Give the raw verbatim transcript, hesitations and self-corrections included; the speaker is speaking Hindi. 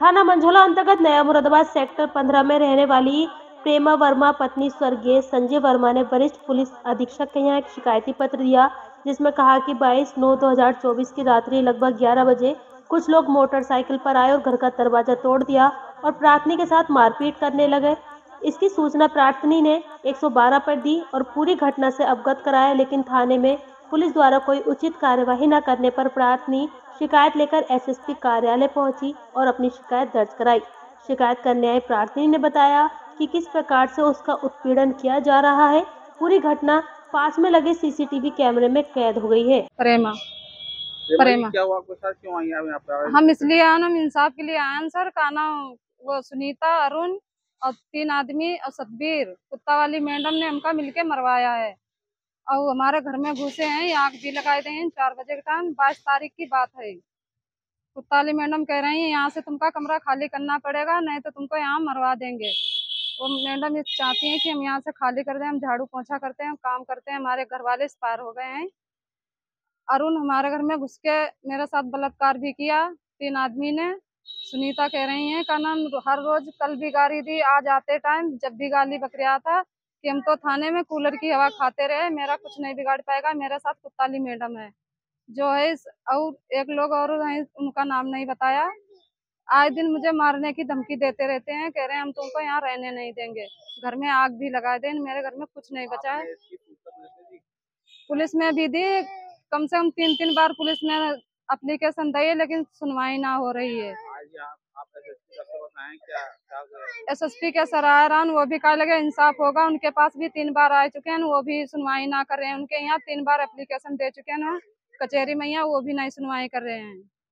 थाना मंझोला अंतर्गत नया मुरादाबाद सेक्टर पंद्रह में रहने वाली प्रेमा वर्मा पत्नी स्वर्गीय संजय वर्मा ने वरिष्ठ पुलिस अधीक्षक के यहाँ एक शिकायती पत्र दिया, जिसमें कहा कि बाईस नौ दो हज़ार चौबीस की रात्रि लगभग ग्यारह बजे कुछ लोग मोटरसाइकिल पर आए और घर का दरवाजा तोड़ दिया और प्रार्थनी के साथ मारपीट करने लगे। इसकी सूचना प्रार्थनी ने एक सौ बारह पर दी और पूरी घटना से अवगत कराया, लेकिन थाने में पुलिस द्वारा कोई उचित कार्यवाही न करने पर प्रार्थनी शिकायत लेकर एसएसपी कार्यालय पहुंची और अपनी शिकायत दर्ज कराई। शिकायत करने आई प्रार्थनी ने बताया कि किस प्रकार से उसका उत्पीड़न किया जा रहा है। पूरी घटना पास में लगे सीसीटीवी कैमरे में कैद हो गई है। प्रेमा प्रेमा क्या हुआ, आपके साथ क्यों आई आप यहाँ पे? हम इसलिए आए, हम इंसाफ के लिए आए सर। का नाम वो सुनीता, अरुण और तीन आदमी और सतबीर कुत्ता वाली मैडम ने हमका मिलके मरवाया है और हमारे घर में घुसे हैं, आग भी लगाए गए हैं। चार बजे के टाइम बाईस तारीख की बात है। कुत्ता वाली मैडम कह रही है यहाँ से तुमका कमरा खाली करना पड़ेगा, नहीं तो तुमको यहाँ मरवा देंगे। वो मैडम ये चाहती हैं कि हम यहाँ से खाली कर दें, हम झाड़ू पोछा करते हैं, काम करते हैं, हमारे घर वाले एक्सपायर हो गए हैं। अरुण हमारे घर में घुस के मेरे साथ बलात्कार भी किया तीन आदमी ने। सुनीता कह रही है का नाम हर रोज, कल भी गाली दी, आज आते टाइम जब भी गाली बकरिया था कि हम तो थाने में कूलर की हवा खाते रहे, मेरा कुछ नहीं बिगाड़ पाएगा। मेरे साथ कुत्ताली मैडम है जो है, और एक लोग और है, उनका नाम नहीं बताया। आए दिन मुझे मारने की धमकी देते रहते हैं, कह रहे हैं हम तुमको यहाँ रहने नहीं देंगे, घर में आग भी लगा दें। मेरे घर में कुछ नहीं बचा है। पुलिस में भी दी, कम से कम तीन तीन बार पुलिस में एप्लीकेशन दी, लेकिन सुनवाई ना हो रही है। एसएसपी के सरायरान वो भी कह लगे इंसाफ होगा, उनके पास भी तीन बार आ चुके हैं, वो भी सुनवाई ना कर रहे हैं। उनके यहाँ तीन बार एप्लीकेशन दे चुके हैं कचहरी में, यहाँ वो भी नहीं सुनवाई कर रहे हैं।